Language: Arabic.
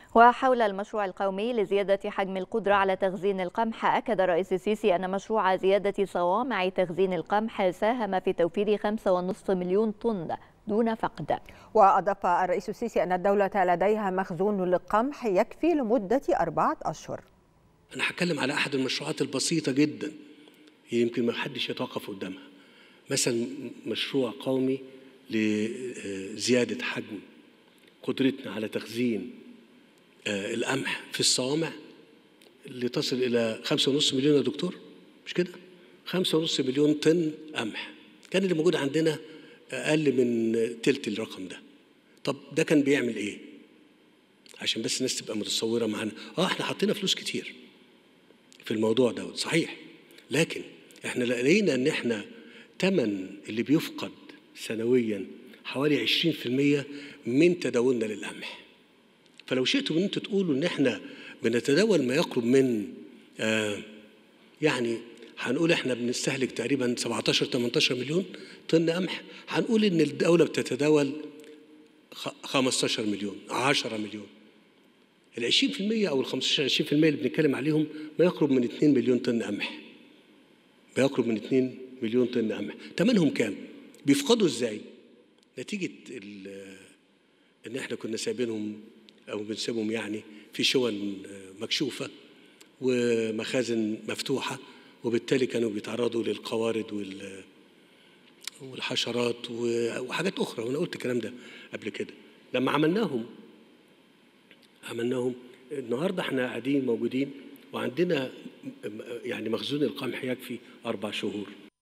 وحول المشروع القومي لزيادة حجم القدرة على تخزين القمح، أكد الرئيس السيسي أن مشروع زيادة صوامع تخزين القمح ساهم في توفير 5.5 مليون طن دون فقد. وأضاف الرئيس السيسي أن الدولة لديها مخزون للقمح يكفي لمدة 4 أشهر. أنا هتكلم على أحد المشروعات البسيطة جدا يمكن ما حدش يتوقف قدامها، مثلا مشروع قومي لزيادة حجم قدرتنا على تخزين القمح في الصوامع اللي تصل إلى 5.5 مليون يا دكتور، مش كده؟ 5.5 مليون طن قمح، كان اللي موجود عندنا أقل من تلت الرقم ده. طب ده كان بيعمل إيه؟ عشان بس الناس تبقى متصورة معانا، إحنا حطينا فلوس كتير في الموضوع ده صحيح، لكن إحنا لقينا إن إحنا تمن اللي بيفقد سنويا حوالي 20% من تداولنا للقمح. فلو شئتوا ان انتوا تقولوا ان احنا بنتداول ما يقرب من يعني هنقول احنا بنستهلك تقريبا 17-18 مليون طن قمح، هنقول ان الدولة بتتداول 15 مليون 10 مليون. ال 20% او ال 15-20% اللي بنتكلم عليهم ما يقرب من 2 مليون طن قمح. ما يقرب من 2 مليون طن قمح، ثمنهم كام؟ بيفقدوا ازاي؟ نتيجة ان احنا كنا سايبينهم أو بنسيبهم يعني في شون مكشوفة ومخازن مفتوحة، وبالتالي كانوا بيتعرضوا للقوارض والحشرات وحاجات أخرى، وأنا قلت الكلام ده قبل كده. لما عملناهم النهاردة احنا قاعدين موجودين وعندنا يعني مخزون القمح يكفي 4 شهور.